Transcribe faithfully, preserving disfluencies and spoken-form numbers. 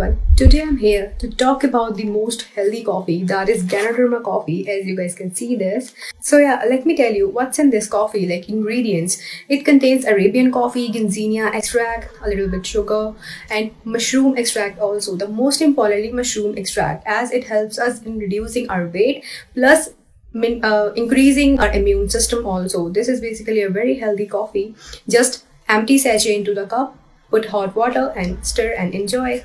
everyone, today I'm here to talk about the most healthy coffee, that is Ganoderma Coffee, as you guys can see this. So yeah, let me tell you what's in this coffee, like ingredients. It contains Arabian coffee, ginzenia extract, a little bit sugar and mushroom extract also. The most importantly mushroom extract, as it helps us in reducing our weight plus min uh, increasing our immune system also. This is basically a very healthy coffee. Just empty sachet into the cup, put hot water and stir and enjoy.